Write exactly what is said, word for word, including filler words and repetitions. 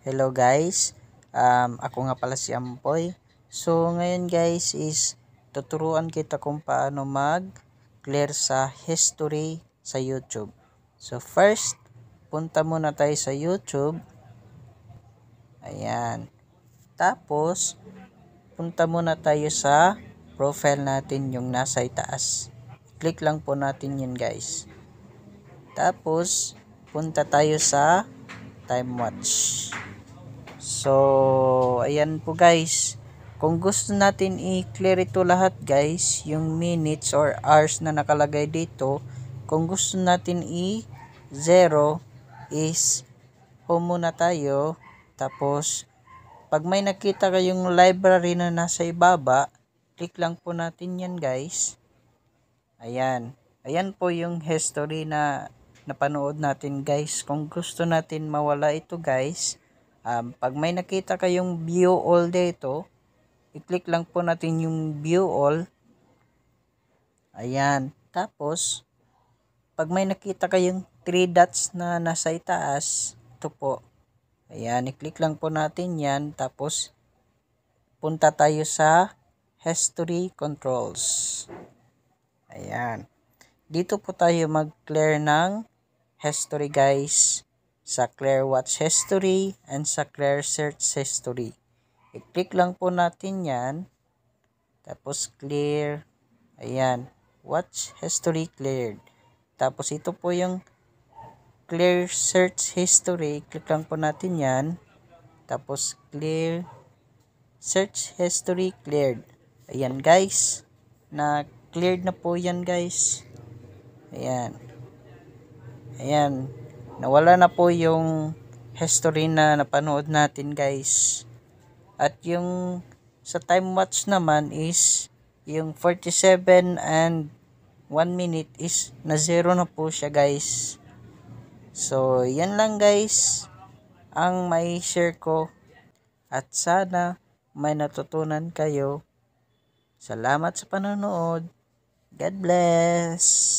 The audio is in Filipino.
Hello guys, um, ako nga pala si Ampoy. So ngayon guys is tuturuan kita kung paano mag-clear sa history sa YouTube. So first, punta muna tayo sa YouTube. Ayan. Tapos, punta muna tayo sa profile natin yung nasa itaas. Click lang po natin yun guys. Tapos, punta tayo sa time watch. So, ayan po guys. Kung gusto natin i-clear ito lahat guys, yung minutes or hours na nakalagay dito, kung gusto natin i-zero is home muna tayo. Tapos, pag may nakita kayong library na nasa ibaba, click lang po natin yan guys. Ayan. Ayan po yung history na napanood natin guys. Kung gusto natin mawala ito guys, Um, pag may nakita kayong view all dito, i-click lang po natin yung view all. Ayan. Tapos, pag may nakita kayong three dots na nasa itaas, ito po. Ayan, i-click lang po natin yan. Tapos, punta tayo sa history controls. Ayan. Dito po tayo mag-clear ng history guys. Sa clear watch history and sa clear search history. I-click lang po natin yan. Tapos clear. Ayan. Watch history cleared. Tapos ito po yung clear search history. I-click lang po natin yan. Tapos clear search history cleared. Ayan guys. Na cleared na po yan guys. Ayan. Ayan. Nawala na po yung history na napanood natin guys. At yung sa time watch naman is yung forty-seven and one minute is na zero na po siya guys. So yan lang guys ang may share ko. At sana may natutunan kayo. Salamat sa panonood. God bless.